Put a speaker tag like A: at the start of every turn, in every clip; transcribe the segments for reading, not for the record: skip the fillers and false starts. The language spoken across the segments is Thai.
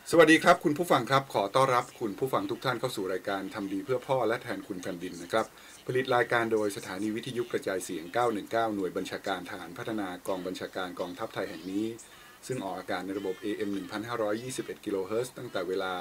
A: สวัสดีครับคุณผู้ฟังครับขอต้อนรับคุณผู้ฟังทุกท่านเข้าสู่รายการทำดีเพื่อพ่อและแทนคุณแผ่นดินนะครับผลิตรายการโดยสถานีวิทยุกระจายเสียง919หน่วยบัญชาการทหารพัฒนากองบัญชาการกองทัพไทยแห่งนี้ซึ่งออกอากาศในระบบ AM 1521กิโลเฮิรตซ์ตั้งแต่เวลา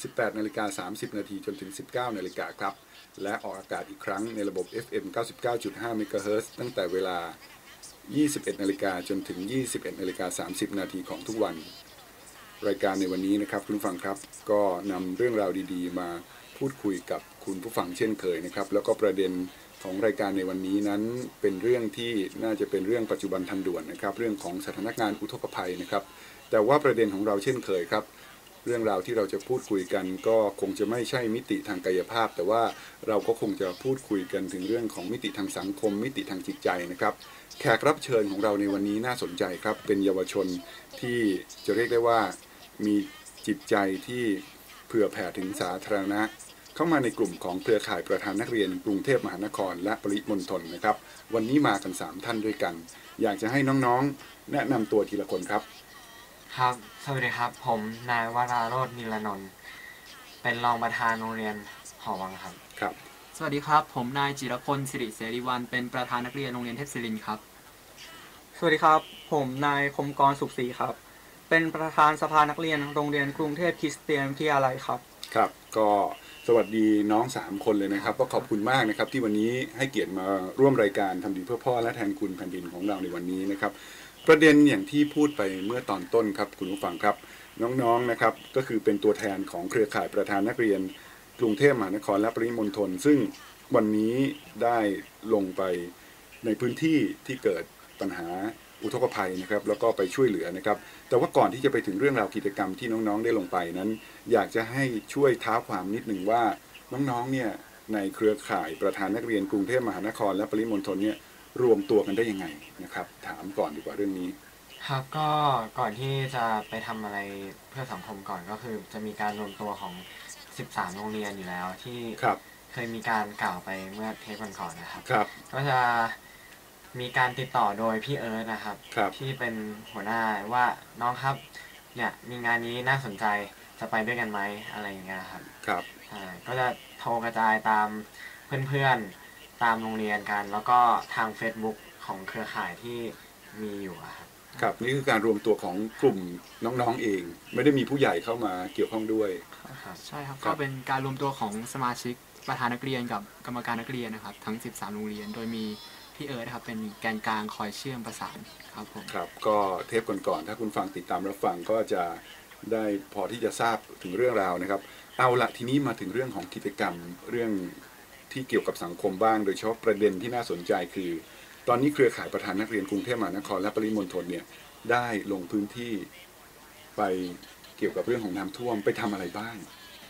A: 18:30 นาทีจนถึง 19 นาฬิกาครับและออกอากาศอีกครั้งในระบบ FM 99.5 เมกะเฮิรตซ์ตั้งแต่เวลา 21 นาฬิกาจนถึง 21 นาฬิกา 30 นาทีของทุกวันรายการในวันนี้นะครับคุณผู้ฟังครับก็นำเรื่องราวดีๆมาพูดคุยกับคุณผู้ฟังเช่นเคยนะครับแล้วก็ประเด็นของรายการในวันนี้นั้นเป็นเรื่องที่น่าจะเป็นเรื่องปัจจุบันทันด่วนนะครับเรื่องของสถานการณ์อุทกภัยนะครับแต่ว่าประเด็นของเราเช่นเคยครับเรื่องราวที่เราจะพูดคุยกันก็คงจะไม่ใช่มิติทางกายภาพแต่ว่าเราก็คงจะพูดคุยกันถึงเรื่องของมิติทางสังคมมิติทางจิตใจนะครับแขกรับเชิญของเราในวันนี้น่าสนใจครับเป็นเยาวชนที่จะเรียกได้ว่ามีจิตใจที่เผื่อแผ่ถึงสาธารณะเข้ามาในกลุ่มของเครือข่ายประธานนักเรียนกรุงเทพมหานครและปริมณฑลนะครับวันนี้มากัน3ท่านด้วยกันอยากจะให้น้องๆแนะนำตัวทีละคนครับ
B: ครับสวัสดีครับผมนายวราโรจน์นิรนนท์เป็นรองประธานโรงเรียนหอวังครับ
A: ครับ
C: สวัสดีครับผมนายจิรพลสิริเสรีวันเป็นประธานนักเรียนโรงเรียนเทพศิรินทร์ครับ
D: สวัสดีครับผมนายคมกรสุขศรีครับเป็นประธานสภานักเรียนโรงเรียนกรุงเทพคริสเตียนวิทยาลัยครับ
A: ครับก็สวัสดีน้อง3คนเลยนะครับก็ขอบคุณมากนะครับที่วันนี้ให้เกียรติมาร่วมรายการทำดีเพื่อพ่อและแทนคุณแผ่นดินของเราในวันนี้นะครับประเด็นอย่างที่พูดไปเมื่อตอนต้นครับคุณผู้ฟังครับน้องๆนะครับก็คือเป็นตัวแทนของเครือข่ายประธานนักเรียนกรุงเทพมหานครและปริมณฑลซึ่งวันนี้ได้ลงไปในพื้นที่ที่เกิดปัญหาอุทกภัยนะครับแล้วก็ไปช่วยเหลือนะครับแต่ว่าก่อนที่จะไปถึงเรื่องราวกิจกรรมที่น้องๆได้ลงไปนั้นอยากจะให้ช่วยท้าความนิดหนึ่งว่าน้องๆเนี่ยในเครือข่ายประธานนักเรียนกรุงเทพมหานครและปริมณฑลเนี่ยรวมตัวกันได้ยังไงนะครับถามก่อนดีกว่าเรื่องนี้
B: ครับก็ก่อนที่จะไปทำอะไรเพื่อสังคมก่อนก็คือจะมีการรวมตัวของ13โรงเรียนอยู่แล้วที่เคยมีการกล่าวไปเมื่อเทปก่อนๆนะครับก็จะมีการติดต่อโดยพี่เอิร์ธนะครับที่เป็นหัวหน้าว่าน้องครับเนี่ยมีงานนี้น่าสนใจจะไปด้วยกันไหมอะไรอย่างเงี้ยครับก็จะโทรกระจายตามเพื่อนๆตามโรงเรียนกันแล้วก็ทาง Facebook ของเครือข่ายที่มีอยู่ครับ
A: ครับนี่คือการรวมตัวของกลุ่มน้องๆเองไม่ได้มีผู้ใหญ่เข้ามาเกี่ยวข้องด้วย
C: ใช่ครับก็เป็นการรวมตัวของสมาชิกประธานนักเรียนกับกรรมการนักเรียนนะครับทั้ง13โรงเรียนโดยมีพี่เอิร์ธครับเป็นแกนกลางคอยเชื่อมประสานครับผม
A: ครับก็เทปก่อนๆถ้าคุณฟังติดตามรับฟังก็จะได้พอที่จะทราบถึงเรื่องราวนะครับเอาละทีนี้มาถึงเรื่องของกิจกรรมเรื่องที่เกี่ยวกับสังคมบ้างโดยเฉพาะประเด็นที่น่าสนใจคือตอนนี้เครือข่ายประธานนักเรียนกรุงเทพมหานครและปริมณฑลเนี่ยได้ลงพื้นที่ไปเกี่ยวกับเรื่องของน้ำท่วมไปทำอะไรบ้าง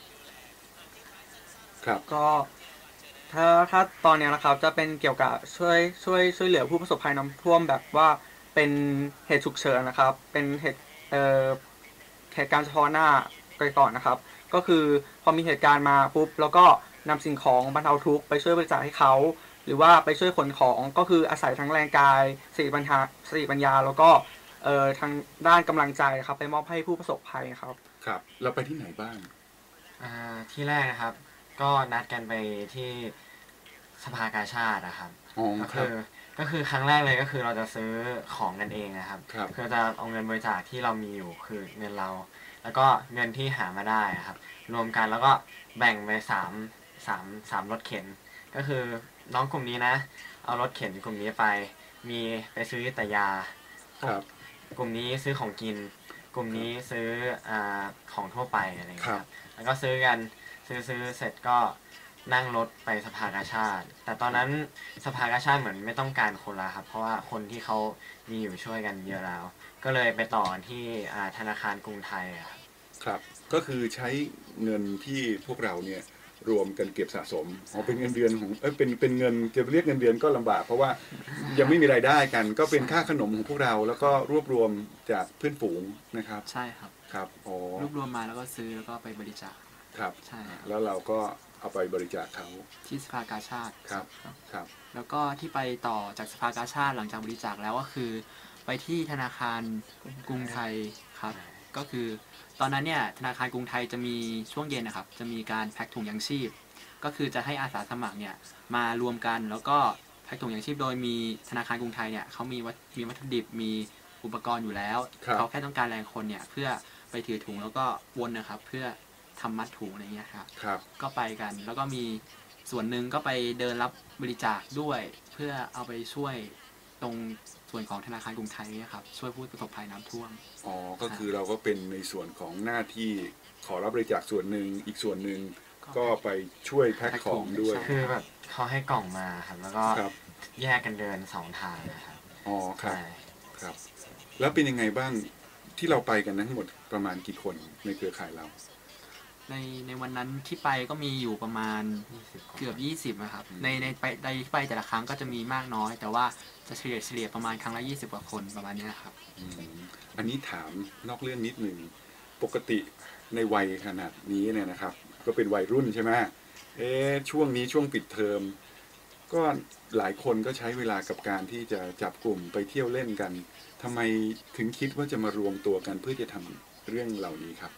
A: ครับ
D: ก็ถ้าตอนนี้นะครับจะเป็นเกี่ยวกับช่วยเหลือผู้ประสบภัยน้ำท่วมแบบว่าเป็นเหตุฉุกเฉินนะครับเป็นเหตุการณ์เฉพาะหน้าไปก่อนนะครับก็คือพอมีเหตุการณ์มาปุ๊บแล้วก็นำสิ่งของบรรเทาทุกข์ไปช่วยบริจาคให้เขาหรือว่าไปช่วยขนของก็คืออาศัยทั้งแรงกายสติปัญญาแล้วก็ทางด้านกำลังใจครับไปมอบให้ผู้ประสบภัยครับ
A: ครับเราไปที่ไหนบ้าง
B: ที่แรกนะครับก็นัดกันไปที่สภากาชาดนะครับก็คือครั้งแรกเลยก็คือเราจะซื้อของกันเองนะครับคือจะเอาเงินบริจาคที่เรามีอยู่คือเงินเราแล้วก็เงินที่หามาได้ครับรวมกันแล้วก็แบ่งไปสามรถเข็นก็คือน้องกลุ่มนี้นะเอารถเข็นกลุ่มนี้มีไปซื้อแต่ยากลุ่มนี้ซื้อของกินกลุ่มนี้ซื้อของทั่วไปอะไรอย่างเงี้ยแล้วก็ซื้อกันซื้อเสร็จก็นั่งรถไปสภากาชาดแต่ตอนนั้นสภากาชาดเหมือนไม่ต้องการคนละครับเพราะว่าคนที่เขามีอยู่ช่วยกันเยอะแล้วก็เลยไปต่อที่ธนาคารกรุงไทย
A: ครับก็คือใช้เงินที่พวกเราเนี่ยรวมกันเก็บสะสมเป็นเงินเดือนของเป็นเงินจะเรียกเงินเดือนก็ลำบากเพราะว่ายังไม่มีรายได้กันก็เป็นค่าขนมของพวกเราแล้วก็รวบรวมจากเพื่อนฝูงนะครับ
C: ใช่ครับ
A: ครับ
C: รวบรวมมาแล้วก็ซื้อแล้วก็ไปบริจาค
A: ครับใช่แล้วเราก็เอาไปบริจาคเขา
C: ที่สภากาชาด
A: ครับ
C: แล้วก็ที่ไปต่อจากสภากาชาดหลังจากบริจาคแล้วก็คือไปที่ธนาคารกรุงไทยครับก็ก็คือตอนนั้นเนี่ยธนาคารกรุงไทยจะมีช่วงเย็นนะครับจะมีการแพ็คถุงยังชีพก็คือจะให้อาสาสมัครเนี่ยมารวมกันแล้วก็แพ็คถุงยังชีพโดยมีธนาคารกรุงไทยเนี่ยเขามีวัตถุดิบมีอุปกรณ์อยู่แล้วเขาแค่ต้องการแรงคนเนี่ยเพื่อไปถือถุงแล้วก็วนนะครับเพื่อทำมัดถุงอะไรเงี้ยครับก็ไปกันแล้วก็มีส่วนหนึ่งก็ไปเดินรับบริจาคด้วยเพื่อเอาไปช่วยตรงส่วนของธนาคารกรุงไทยเนี่ยครับช่วยผู้ประสบภัยน้ำท่วม
A: อ๋อก็คือเราก็เป็นในส่วนของหน้าที่ขอรับบริจาคส่วนหนึ่งอีกส่วนหนึ่งก็ไปช่วยแพ็คของด้วย
B: คือแบบเขาให้กล่องมาครับแล้วก็แยกกันเดิน2 ทางนะครับ
A: อ๋อครับครับแล้วเป็นยังไงบ้างที่เราไปกันทั้งหมดประมาณกี่คนในเครือข่ายเรา
C: ในวันนั้นที่ไปก็มีอยู่ประมาณเกือบ20นะครับในไปแต่ละครั้งก็จะมีมากน้อยแต่ว่าจะเฉลี่ยประมาณครั้งละ20 กว่าคนประมาณนี้ครับ
A: อันนี้ถามนอกเรื่องนิดหนึ่งปกติในวัยขนาดนี้เนี่ยนะครับก็เป็นวัยรุ่นใช่ไหมช่วงนี้ช่วงปิดเทอมก็หลายคนก็ใช้เวลากับการที่จะจับกลุ่มไปเที่ยวเล่นกันทำไมถึงคิดว่าจะมารวมตัวกันเพื่อจะทำเรื่องเหล่านี้ครับ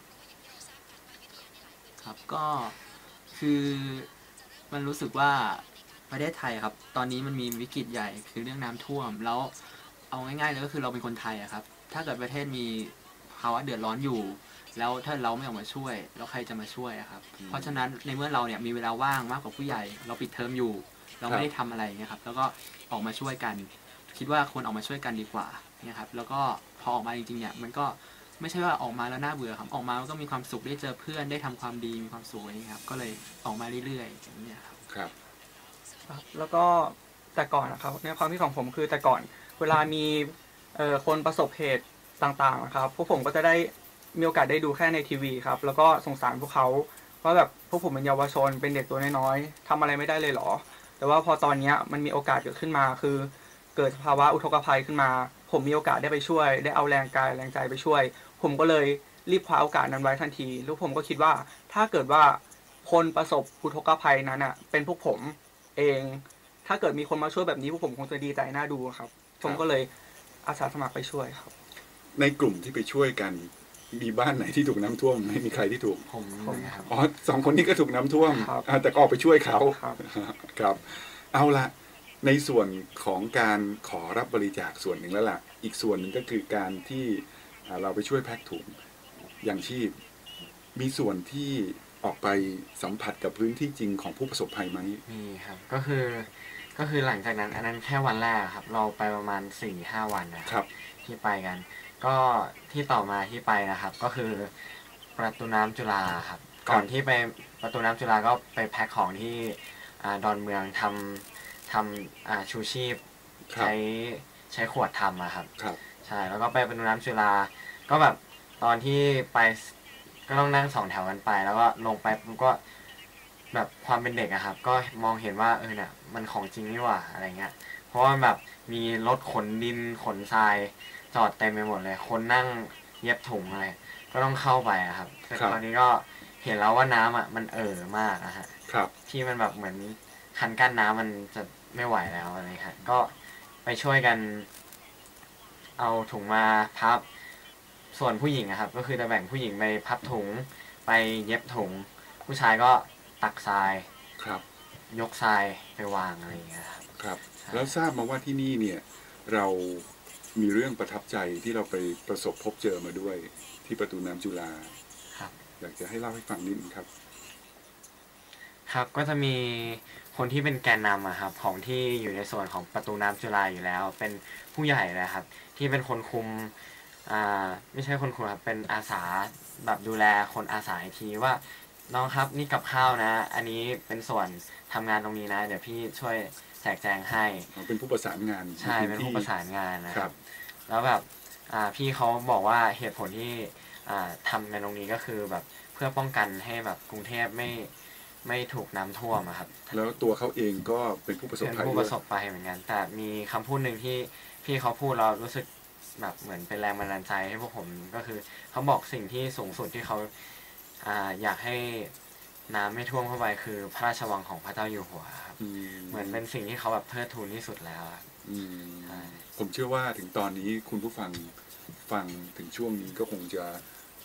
C: ครับก็คือมันรู้สึกว่าประเทศไทยครับตอนนี้มันมีวิกฤตใหญ่คือเรื่องน้ำท่วมแล้วเอาง่ายๆเลยก็คือเราเป็นคนไทยครับถ้าเกิดประเทศมีภาวะเดือดร้อนอยู่แล้วถ้าเราไม่ออกมาช่วยแล้วใครจะมาช่วยครับเพราะฉะนั้นในเมื่อเราเนี่ยมีเวลาว่างมากกว่าผู้ใหญ่เราปิดเทอมอยู่เราไม่ได้ทำอะไรเงี้ยครับแล้วก็ออกมาช่วยกันคิดว่าควรออกมาช่วยกันดีกว่าเนี่ยครับแล้วก็พอออกมาจริงๆเนี่ยมันก็ไม่ใช่ว่าออกมาแล้วน่าเบื่อครับออกมาก็มีความสุขได้เจอเพื่อนได้ทำความดีมีความสุขอย่างนี้ครับก็เลยออกมาเรื่อยๆอย่างนี้ครับ
A: ครับ
D: แล้วก็แต่ก่อนนะครับในความคิดของผมคือแต่ก่อนเวลามีคนประสบเหตุต่างๆนะครับพวกผมก็จะได้มีโอกาสได้ดูแค่ในทีวีครับแล้วก็สงสารพวกเขาว่าแบบพวกผมเป็นเยาวชนเป็นเด็กตัวน้อยๆทำอะไรไม่ได้เลยหรอแต่ว่าพอตอนนี้มันมีโอกาสเกิดขึ้นมาคือเกิดภาวะอุทกภัยขึ้นมาผมมีโอกาสได้ไปช่วยได้เอาแรงกายแรงใจไปช่วยผมก็เลยรีบคว้าโอกาสนั้นไว้ทันทีแล้วผมก็คิดว่าถ้าเกิดว่าคนประสบอุทกภัยนั้นอ่ะเป็นพวกผมเองถ้าเกิดมีคนมาช่วยแบบนี้พวกผมคงจะดีใจน่าดูครับผมก็เลยอาสาสมัครไปช่วยครับ
A: ในกลุ่มที่ไปช่วยกันมีบ้านไหนที่ถูกน้ำท่วมไม่มีใครที่ถูก
B: ผมครับ
A: อ๋อ2 คนนี้ก็ถูกน้ำท่วมแต่ก็ออกไปช่วยเขาครับเอาละในส่วนของการขอรับบริจาคส่วนหนึ่งแล้วล่ะอีกส่วนหนึ่งก็คือการที่เราไปช่วยแพ็คถุงอย่างชีพมีส่วนที่ออกไปสัมผัสกับพื้นที่จริงของผู้ประสบภัยไหม
B: มีครับก็คือหลังจากนั้นอันนั้นแค่วันแรกครับเราไปประมาณ 4-5 วันนะครับที่ไปกันก็ที่ต่อมาที่ไปนะครับก็คือประตูน้ำจุฬาครับก่อนที่ไปประตูน้ำจุฬาก็ไปแพ็คของที่ดอนเมืองทำชูชีพใช้ขวดทำครับใช่แล้วก็ไปประตูน้ำจุฬาก็แบบตอนที่ไปก็ต้องนั่ง2 แถวกันไปแล้วก็ลงไปผมก็แบบความเป็นเด็กครับก็มองเห็นว่าเนี่ยมันของจริงนี่หว่าอะไรเงี้ยเพราะว่าแบบมีรถขนดินขนทรายจอดเต็มไปหมดเลยคนนั่งเย็บถุงอะไรก็ต้องเข้าไปครับแต่ตอนนี้ก็เห็นแล้วว่าน้ำมันมากฮะที่มันแบบเหมือนคันกั้นน้ำมันจะไม่ไหวแล้วอะไรครับก็ไปช่วยกันเอาถุงมาพับส่วนผู้หญิงครับก็คือจะแบ่งผู้หญิงไปพับถุงไปเย็บถุงผู้ชายก็ตักทรายยกทรายไปวางอะไรอย่างเงี้ย
A: ครับแล้วทราบมาว่าที่นี่เนี่ยเรามีเรื่องประทับใจที่เราไปประสบพบเจอมาด้วยที่ประตูน้ำจุฬาอยากจะให้เล่าให้ฟังนิดนึงครับ
B: ครับก็จะมีคนที่เป็นแกนนำครับของที่อยู่ในส่วนของประตูน้ำจุฬาอยู่แล้วเป็นผู้ใหญ่นะครับที่เป็นคนคุมไม่ใช่คนคุมครับเป็นอาสาแบบดูแลคนอาสาทีว่าน้องครับนี่กับข้าวนะอันนี้เป็นส่วนทำงานตรงนี้นะเดี๋ยวพี่ช่วยแจกแจงให้
A: เป็นผู้ประสานงาน
B: ใช่เป็นผู้ประสานงานนะครับแล้วแบบพี่เขาบอกว่าเหตุผลที่ทำในตรงนี้ก็คือแบบเพื่อป้องกันให้แบบกรุงเทพไม่ถูกน้ำท่วมครับ
A: แล้วตัวเขาเองก็เป็นผู้ประสบภัย
B: เป็นผู้ประสบภัยเหมือนกันแต่มีคำพูดหนึ่งที่พี่เขาพูดเรารู้สึกแบบเหมือนเป็นแรงบันดาลใจให้พวกผมก็คือเขาบอกสิ่งที่สูงสุดที่เขาอยากให้น้ำไม่ท่วมเข้าไปคือพระราชวังของพระเจ้าอยู่หัวครับเหมือนเป็นสิ่งที่เขาแบบเทิดทูนที่สุดแล้ว
A: ผมเชื่อว่าถึงตอนนี้คุณผู้ฟังถึงช่วงนี้ก็คงจะ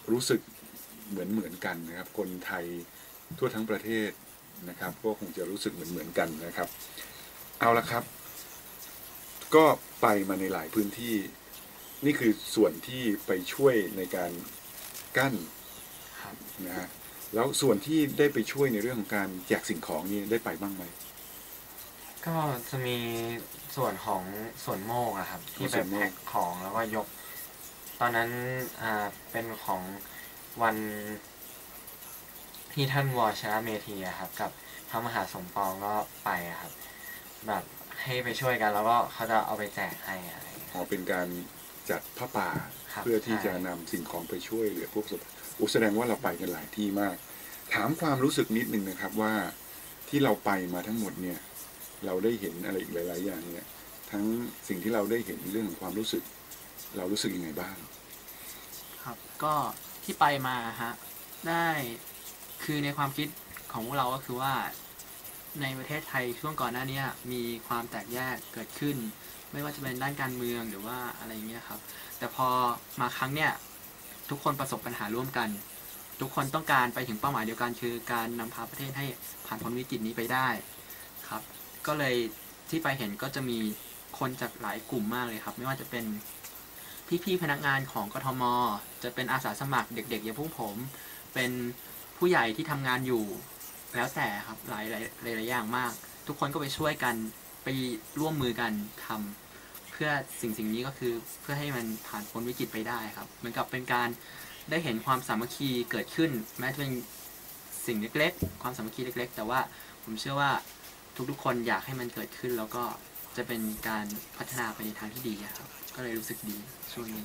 A: รู้สึกเหมือนกันนะครับคนไทยทั่วทั้งประเทศนะครับก็คงจะรู้สึกเหมือนกันนะครับเอาละครับก็ไปมาในหลายพื้นที่นี่คือส่วนที่ไปช่วยในการกั้นนะฮะแล้วส่วนที่ได้ไปช่วยในเรื่องของการแจกสิ่งของนี่ได้ไปบ้างไหม
B: ก็จะมีส่วนของส่วนโมกอะครับที่ไปแพ็คของแล้วก็ยกตอนนั้นเป็นของวันที่ท่านวชรเมธีอะครับกับพระมหาสมปองก็ไปอะครับแบบให้ไปช่วยกันแล้วก็เขาจะเอาไปแจกให้อะไร
A: เป็นการจัดผ้าป่าเพื่อที่จะนำสิ่งของไปช่วยเหลือผู้ประสบแสดงว่าเราไปกันหลายที่มากถามความรู้สึกนิดนึงนะครับว่าที่เราไปมาทั้งหมดเนี่ยเราได้เห็นอะไรอีกหลายๆอย่างเนี่ยทั้งสิ่งที่เราได้เห็นเรื่องของความรู้สึกเรารู้สึกยังไงบ้าง
C: ครับก็ที่ไปมาฮะได้คือในความคิดของพวกเราก็คือว่าในประเทศไทยช่วงก่อนหน้านี้มีความแตกแยกเกิดขึ้นไม่ว่าจะเป็นด้านการเมืองหรือว่าอะไรเงี้ยครับแต่พอมาครั้งเนี้ยทุกคนประสบปัญหาร่วมกันทุกคนต้องการไปถึงเป้าหมายเดียวกันคือการนำพาประเทศให้ผ่านพ้นวิกฤตนี้ไปได้ครับก็เลยที่ไปเห็นก็จะมีคนจากหลายกลุ่มมากเลยครับไม่ว่าจะเป็นพี่ๆพนักงานของกทม.จะเป็นอาสาสมัครเด็กๆอย่างพวกผมเป็นผู้ใหญ่ที่ทำงานอยู่แล้วแต่ครับหลายอย่างมากทุกคนก็ไปช่วยกันไปร่วมมือกันทำเพื่อสิ่งนี้ก็คือเพื่อให้มันผ่านพ้นวิกฤตไปได้ครับเหมือนกับเป็นการได้เห็นความสามัคคีเกิดขึ้นแม้จะเป็นสิ่งเล็กๆความสามัคคีเล็กๆแต่ว่าผมเชื่อว่าทุกๆคนอยากให้มันเกิดขึ้นแล้วก็จะเป็นการพัฒนาไปในทางที่ดีครับก็เลยรู้สึกดีช่วงนี้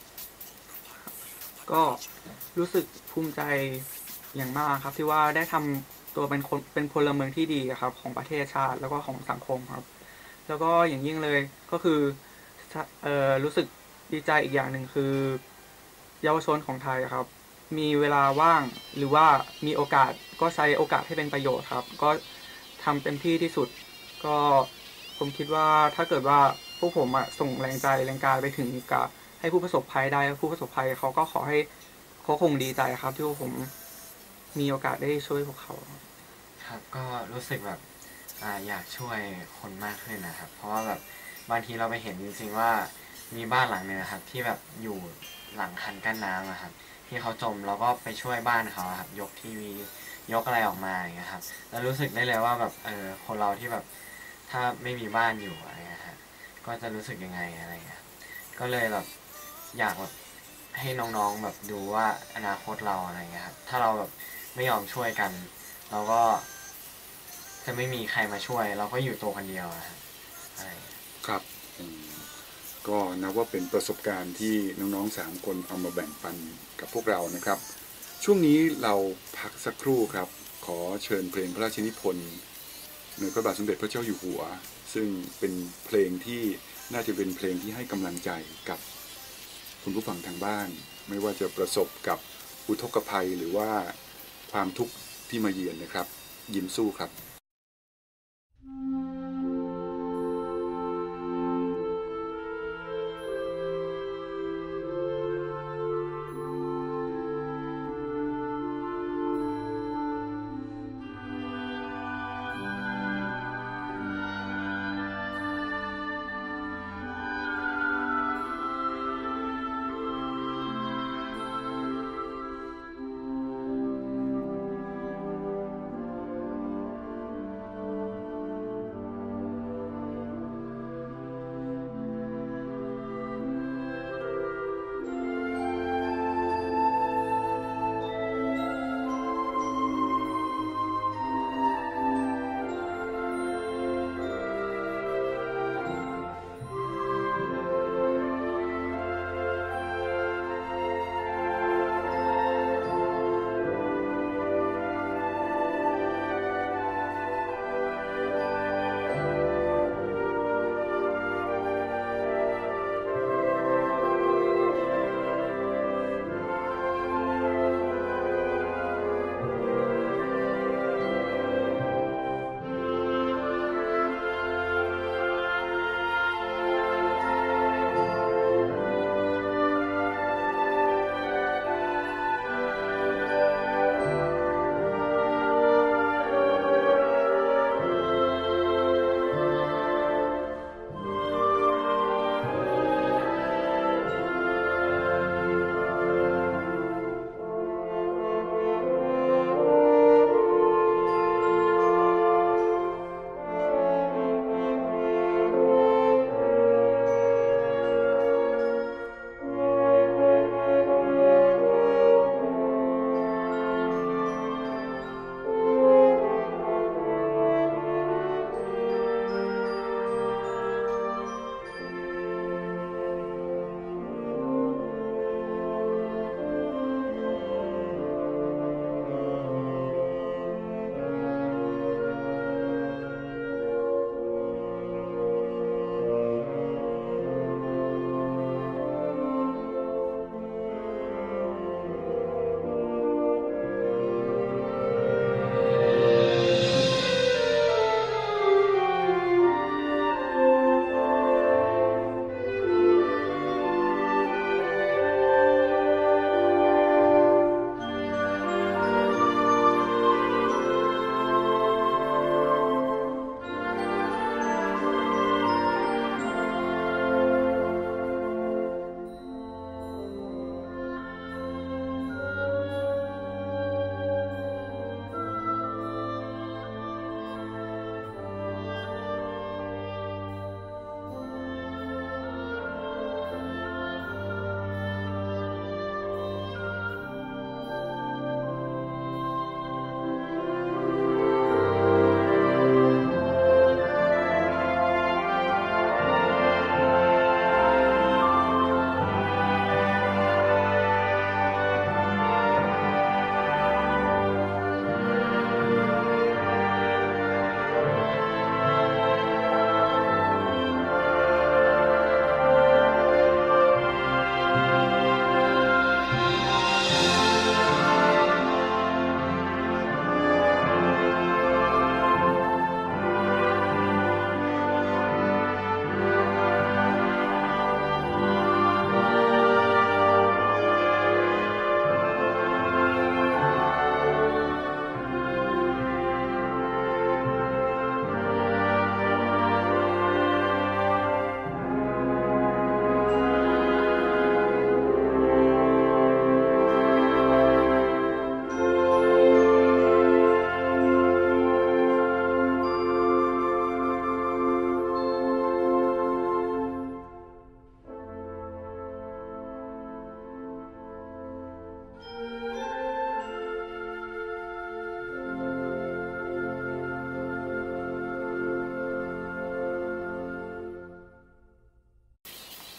D: ก็รู้สึกภูมิใจอย่างมากครับที่ว่าได้ทำตัวเป็นพลเมืองที่ดีครับของประเทศชาติแล้วก็ของสังคมครับแล้วก็อย่างยิ่งเลยก็คือรู้สึกดีใจอีกอย่างหนึ่งคือเยาวชนของไทยครับมีเวลาว่างหรือว่ามีโอกาสก็ใช้โอกาสให้เป็นประโยชน์ครับก็ทำเต็มที่ที่สุดก็ผมคิดว่าถ้าเกิดว่าพวกผมส่งแรงใจแรงกายไปถึงกับให้ผู้ประสบภัยได้ผู้ประสบภัยเขาก็ขอให้เขาคงดีใจครับที่พวกผมมีโอกาสได้ช่วยพวกเขา
B: ครับก็รู้สึกแบบอยากช่วยคนมากขึ้นนะครับเพราะว่าแบบบางทีเราไปเห็นจริงๆว่ามีบ้านหลังนึงครับที่แบบอยู่หลังคันกั้นน้ำครับที่เขาจมแล้วก็ไปช่วยบ้านเขาครับยกทีวียกอะไรออกมาอย่างเงี้ยครับแล้วรู้สึกได้เลยว่าแบบคนเราที่แบบถ้าไม่มีบ้านอยู่อะไรเงี้ยครับก็จะรู้สึกยังไงอะไรเงี้ยก็เลยแบบอยากแบบให้น้องๆแบบดูว่าอนาคตเราอะไรเงี้ยครับถ้าเราแบบไม่ยอมช่วยกันเราก็จะไม่มีใครมาช่วยเราก็อยู่ตัวคนเดียว
A: ครับก็นับว่าเป็นประสบการณ์ที่น้องๆ3คนเอามาแบ่งปันกับพวกเรานะครับช่วงนี้เราพักสักครู่ครับขอเชิญเพลงพระราชนิพนธ์ในพระบาทสมเด็จพระเจ้าอยู่หัวซึ่งเป็นเพลงที่น่าจะเป็นเพลงที่ให้กำลังใจกับคุณผู้ฟังทางบ้านไม่ว่าจะประสบกับอุทกภัยหรือว่าความทุกข์ที่มาเยือนนะครับยิ้มสู้ครับ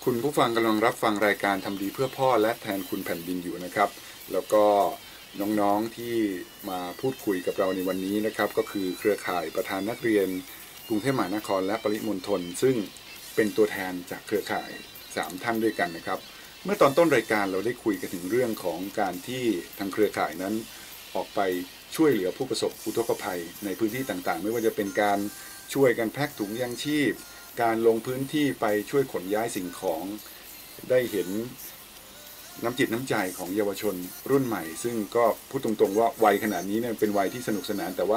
A: คุณผู้ฟังกำลังรับฟังรายการทำดีเพื่อพ่อและแทนคุณแผ่นดินอยู่นะครับแล้วก็น้องๆที่มาพูดคุยกับเราในวันนี้นะครับก็คือเครือข่ายประธานนักเรียนกรุงเทพมหานครและปริมณฑลซึ่งเป็นตัวแทนจากเครือข่าย3ท่านด้วยกันนะครับเมื่อตอนต้นรายการเราได้คุยกันถึงเรื่องของการที่ทางเครือข่ายนั้นออกไปช่วยเหลือผู้ประสบอุทกภัยในพื้นที่ต่างๆไม่ว่าจะเป็นการช่วยกันแพ็คถุงยางชีพการลงพื้นที่ไปช่วยขนย้ายสิ่งของได้เห็นน้ำจิตน้ำใจของเยาวชนรุ่นใหม่ซึ่งก็พูดตรงๆว่าวัยขนาดนี้เนี่ยเป็นวัยที่สนุกสนานแต่ว่า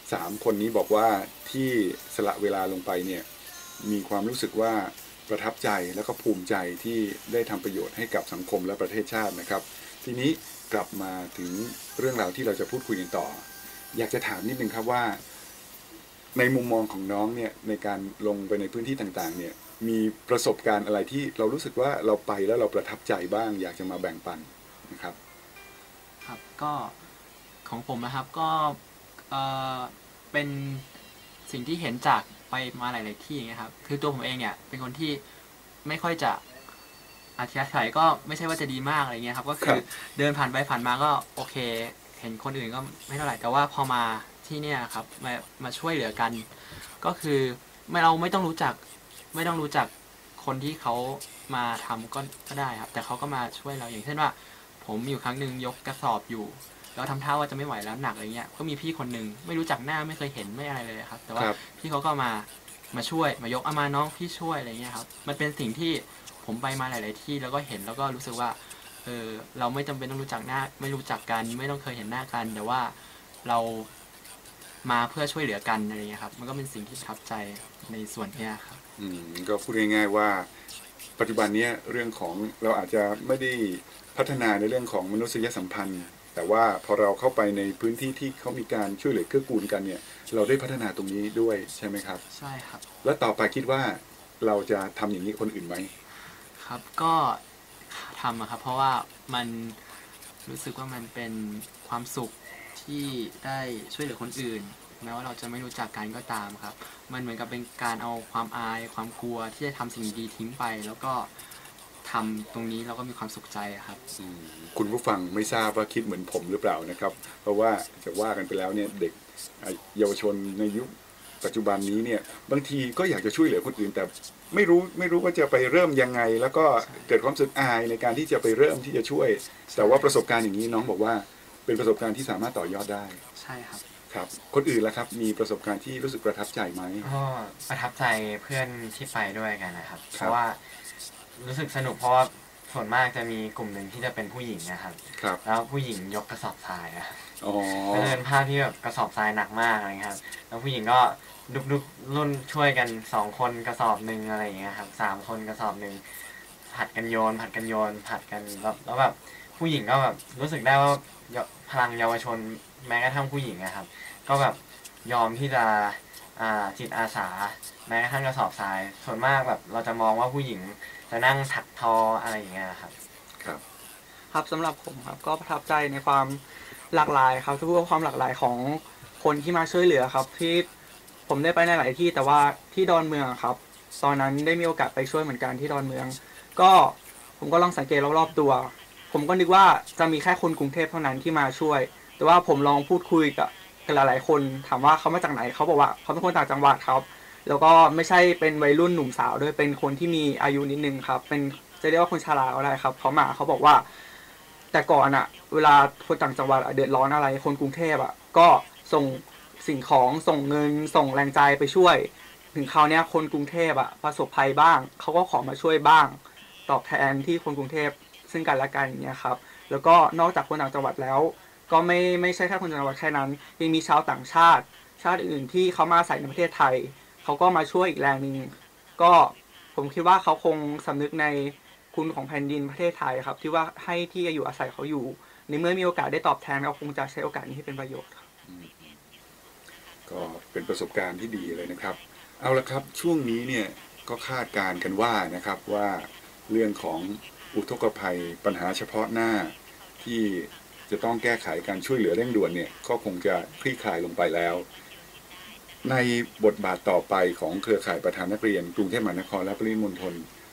A: 3คนนี้บอกว่าที่สละเวลาลงไปเนี่ยมีความรู้สึกว่าประทับใจแล้วก็ภูมิใจที่ได้ทำประโยชน์ให้กับสังคมและประเทศชาตินะครับทีนี้กลับมาถึงเรื่องราวที่เราจะพูดคุยกันต่ออยากจะถามนิดนึงครับว่าในมุมมองของน้องเนี่ยในการลงไปในพื้นที่ต่างๆเนี่ยมีประสบการณ์อะไรที่เรารู้สึกว่าเราไปแล้วเราประทับใจบ้างอยากจะมาแบ่งปันนะครับ
C: ครับก็ของผมนะครับก็เป็นสิ่งที่เห็นจากไปมาหลายๆที่อย่างเงี้ยครับคือตัวผมเองเนี่ยเป็นคนที่ไม่ค่อยจะอัธยาศัยก็ไม่ใช่ว่าจะดีมากอะไรเงี้ยครับก็คือเดินผ่านไปผ่านมาก็โอเคเห็นคนอื่นก็ไม่เท่าไหร่แต่ว่าพอมาที่เนี่ยครับมาช่วยเหลือกันก็คือเราไม่ต้องรู้จักคนที่เขามาทำก็ได้ครับแต่เขาก็มาช่วยเราอย่างเช่นว่าผมอยู่ครั้งหนึ่งยกกระสอบอยู่แล้วทำท่าว่าจะไม่ไหวแล้วหนักอะไรเงี้ยก็มีพี่คนหนึ่งไม่รู้จักหน้าไม่เคยเห็นไม่อะไรเลยครับแต่ว่าพี่เขาก็มาช่วยมายกเอามาน้องพี่ช่วยอะไรเงี้ยครับมันเป็นสิ่งที่ผมไปมาหลายๆที่แล้วก็เห็นแล้วก็รู้สึกว่าเราไม่จำเป็นต้องรู้จักหน้าไม่รู้จักกันไม่ต้องเคยเห็นหน้ากันแต่ว่าเรามาเพื่อช่วยเหลือกันอะไรเงี้ยครับมันก็เป็นสิ่งที่ประทับใจในส่วนนี้ครับ
A: ก็พูดง่ายๆว่าปัจจุบันนี้เรื่องของเราอาจจะไม่ได้พัฒนาในเรื่องของมนุษยสัมพันธ์แต่ว่าพอเราเข้าไปในพื้นที่ที่เขามีการช่วยเหลือเกื้อกูลกันเนี่ยเราได้พัฒนาตรงนี้ด้วยใช่ไหมครับ
C: ใช่ครับ
A: แล้วต่อไปคิดว่าเราจะทำอย่างนี้คนอื่นไหม
C: ครับก็ทำครับเพราะว่ามันรู้สึกว่ามันเป็นความสุขที่ได้ช่วยเหลือคนอื่นแม้ว่าเราจะไม่รู้จักกันก็ตามครับมันเหมือนกับเป็นการเอาความอายความกลัวที่จะทำสิ่งดีทิ้งไปแล้วก็ทำตรงนี้เราก็มีความสุขใจครับ
A: คุณผู้ฟังไม่ทราบว่าคิดเหมือนผมหรือเปล่านะครับเพราะว่าจะว่ากันไปแล้วเนี่ยเด็กเยาวชนในยุคปัจจุบันนี้เนี่ยบางทีก็อยากจะช่วยเหลือคนอื่นแต่ไม่รู้ว่าจะไปเริ่มยังไงแล้วก็เกิดความสึกอายในการที่จะไปเริ่มที่จะช่วยแต่ว่าประสบการณ์อย่างนี้น้องบอกว่าเป็นประสบการณ์ที่สามารถต่อยอดได้
C: ใช่ครับ
A: ครับคนอื่นล่ะครับมีประสบการณ์ที่รู้สึกประทับใจไหม
B: ก็ประทับใจเพื่อนที่ไปด้วยกันนะครับเพราะว่ารู้สึกสนุกเพราะว่าส่วนมากจะมีกลุ่มหนึ่งที่จะเป็นผู้หญิงนะครับแล้วผู้หญิงยกกระสอบทรายอะก็เป็นภาพที่แบบกระสอบทรายหนักมากอะไรครับแล้วผู้หญิงก็ดุกรุ่นช่วยกัน2คนกระสอบหนึ่งอะไรอย่างเงี้ยครับ3คนกระสอบหนึ่งผัดกันโยนผัดกันแล้วแบบผู้หญิงก็แบบรู้สึกได้ว่าพลังเยาวชนแม้กระทั่งผู้หญิงนะครับก็แบบยอมที่จะจิตอาสาแม้กระทั่งกระสอบทรายส่วนมากแบบเราจะมองว่าผู้หญิงจะนั่งถักทออะไรอย่างเงี้ยครับ
D: ครับสำหรับผมครับก็ประทับใจในความหลากหลายครับทุกความหลากหลายของคนที่มาช่วยเหลือครับที่ผมได้ไปในหลายที่แต่ว่าที่ดอนเมืองครับตอนนั้นได้มีโอกาสไปช่วยเหมือนกันที่ดอนเมืองก็ผมก็ลองสังเกตรอบๆตัวผมก็นึกว่าจะมีแค่คนกรุงเทพเท่านั้นที่มาช่วยแต่ว่าผมลองพูดคุยกับหลายๆคนถามว่าเขามาจากไหนเขาบอกว่าเขาเป็นคนต่างจังหวัดครับแล้วก็ไม่ใช่เป็นวัยรุ่นหนุ่มสาวด้วยเป็นคนที่มีอายุนิดนึงครับเป็นจะเรียกว่าคนชราก็ได้ครับเขามาเขาบอกว่าแต่ก่อนอะเวลาคนต่างจังหวัดเดือดร้อนอะไรคนกรุงเทพอะก็ส่งสิ่งของส่งเงินส่งแรงใจไปช่วยถึงคราวนี้คนกรุงเทพอะประสบภัยบ้างเขาก็ขอมาช่วยบ้างตอบแทนที่คนกรุงเทพซึ่งกันและกันอย่างเงี้ยครับแล้วก็นอกจากคนต่างจังหวัดแล้วก็ไม่ใช่แค่คนต่างจังหวัดแค่นั้นยังมีชาวต่างชาติอื่นที่เขามาอาศัยในประเทศไทยเขาก็มาช่วยอีกแรงนึงก็ผมคิดว่าเขาคงสำนึกในคุณของแผ่นดินประเทศไทยครับที่ว่าให้ที่อยู่อาศัยเขาอยู่ในเมื่อมีโอกาสได้ตอบแทนเขาคงจะใช้โอกาสนี้ให้เป็นประโยชน์ครับ
A: ก็เป็นประสบการณ์ที่ดีเลยนะครับเอาละครับช่วงนี้เนี่ยก็คาดการณ์กันว่านะครับว่าเรื่องของอุทกภัยปัญหาเฉพาะหน้าที่จะต้องแก้ไขการช่วยเหลือเร่งด่วนเนี่ยก็คงจะคลี่คลายลงไปแล้วในบทบาทต่อไปของเครือข่ายประธานนักเรียนกรุงเทพมหานครและปริมณฑล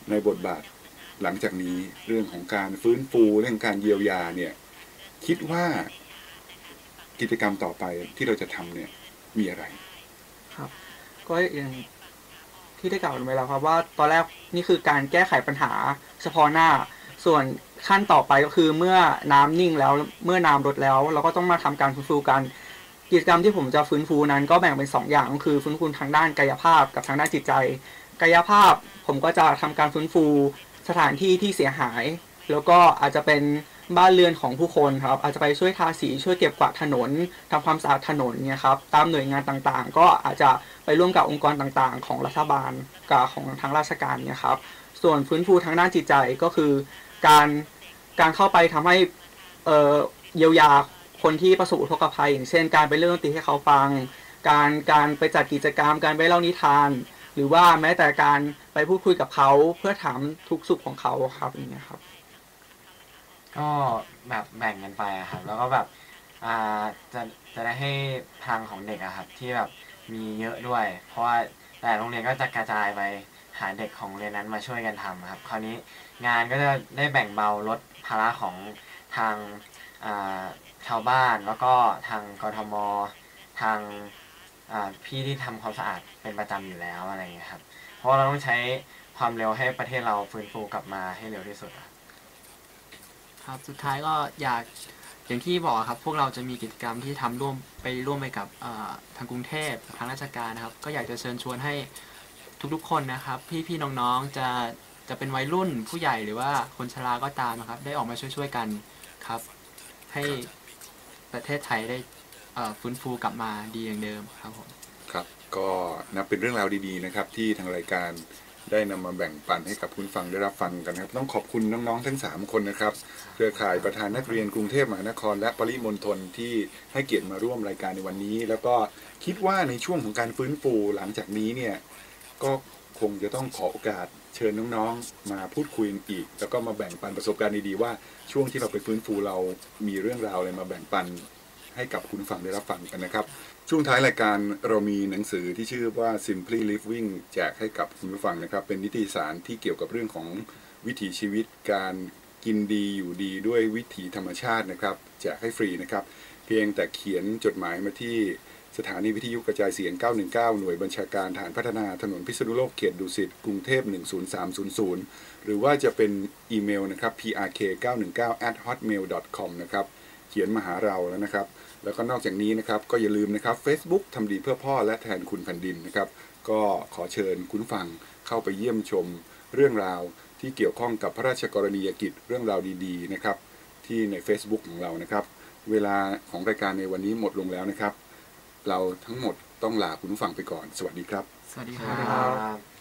A: ในบทบาทหลังจากนี้เรื่องของการฟื้นฟูเรื่องการเยียวยาเนี่ยคิดว่ากิจกรรมต่อไปที่เราจะทำเนี่ยมีอะไร
D: ครับก็อย่างที่ได้กล่าวไปแล้วครับว่าตอนแรกนี่คือการแก้ไขปัญหาเฉพาะหน้าส่วนขั้นต่อไปก็คือเมื่อน้ำนิ่งแล้วเมื่อน้ำลดแล้วเราก็ต้องมาทำการฟื้นฟูกันกิจกรรมที่ผมจะฟื้นฟูนั้นก็แบ่งเป็น2 อย่างก็คือฟื้นฟูทางด้านกายภาพกับทางด้านจิตใจกายภาพผมก็จะทำการฟื้นฟูสถานที่ที่เสียหายแล้วก็อาจจะเป็นบ้านเรือนของผู้คนครับอาจจะไปช่วยทาสีช่วยเก็บกวาดถนนทำความสะอาดถนนเนี่ยครับตามหน่วยงานต่างๆก็อาจจะไปร่วมกับองค์กรต่างๆของรัฐบาลกับของทางราชการเนี่ยครับส่วนฟื้นฟูทางด้านจิตใจก็คือการเข้าไปทำให้เยียวยาคนที่ประสบอุทกภัยอย่างเช่นการไปเล่นดนตรีให้เขาฟังการไปจัดกิจกรรมการไปเล่านิทานหรือว่าแม้แต่การไปพูดคุยกับเขาเพื่อถามทุกสุขของเขาครับอย่างเงี้ยครับ
B: ก็แบบแบ่งกันไปครับแล้วก็แบบจะได้ให้พลังของเด็กครับที่แบบมีเยอะด้วยเพราะว่าแต่โรงเรียนก็จะกระจายไปหาเด็กของโรงเรียนนั้นมาช่วยกันทำครับคราวนี้งานก็จะได้แบ่งเบาลดภาระของทางชาวบ้านแล้วก็ทางกทมทางพี่ที่ทำความสะอาดเป็นประจำอยู่แล้วอะไรอย่างเงี้ยครับเพราะเราต้องใช้ความเร็วให้ประเทศเราฟื้นฟูกลับมาให้เร็วที่สุด
C: ครับสุดท้ายก็อย่างที่บอกครับพวกเราจะมีกิจกรรมที่ทำร่วมไปกับทางกรุงเทพทางราชการนะครับก็อยากจะเชิญชวนให้ทุกๆคนนะครับพี่น้องๆจะเป็นวัยรุ่นผู้ใหญ่หรือว่าคนชราก็ตามนะครับได้ออกมาช่วยกันครับให้ประเทศไทยได้ฟื้นฟูกลับมาดีอย่างเดิมครับผม
A: ครับก็นับเป็นเรื่องราวดีๆนะครับที่ทางรายการได้นำมาแบ่งปันให้กับคุณฟังได้รับฟังกันครับต้องขอบคุณน้องๆทั้ง3คนนะครับเครือข่ายประธานนักเรียนกรุงเทพมหานครและปริมณฑลที่ให้เกียรติมาร่วมรายการในวันนี้แล้วก็คิดว่าในช่วงของการฟื้นฟูหลังจากนี้เนี่ยก็คงจะต้องขอโอกาสเชิญน้องๆมาพูดคุยอีกแล้วก็มาแบ่งปันประสบการณ์ดีๆว่าช่วงที่เราไปฟื้นฟูเรามีเรื่องราวอะไรมาแบ่งปันให้กับคุณฟังได้รับฟังกันนะครับช่วงท้ายรายการเรามีหนังสือที่ชื่อว่า Simply Living แจกให้กับคุณผู้ฟังนะครับเป็นนิตยสารที่เกี่ยวกับเรื่องของวิถีชีวิตการกินดีอยู่ดีด้วยวิถีธรรมชาตินะครับแจกให้ฟรีนะครับเพียงแต่เขียนจดหมายมาที่สถานีวิทยุกระจายเสียง919หน่วยบัญชาการฐานพัฒนาถนนพิษณุโลกเขตดุสิตกรุงเทพ10300หรือว่าจะเป็นอีเมลนะครับ prk919@hotmail.com นะครับเขียนมาหาเราแล้วนะครับแล้วก็นอกจากนี้นะครับก็อย่าลืมนะครับ Facebook ทำดีเพื่อพ่อและแทนคุณแผ่นดินนะครับก็ขอเชิญคุณฟังเข้าไปเยี่ยมชมเรื่องราวที่เกี่ยวข้องกับพระราชกรณียกิจเรื่องราวดีๆนะครับที่ใน Facebook ของเรานะครับเวลาของรายการในวันนี้หมดลงแล้วนะครับเราทั้งหมดต้องลาคุณผู้ฟังไปก่อนสวัสดีครับ
C: สวัสดีครับ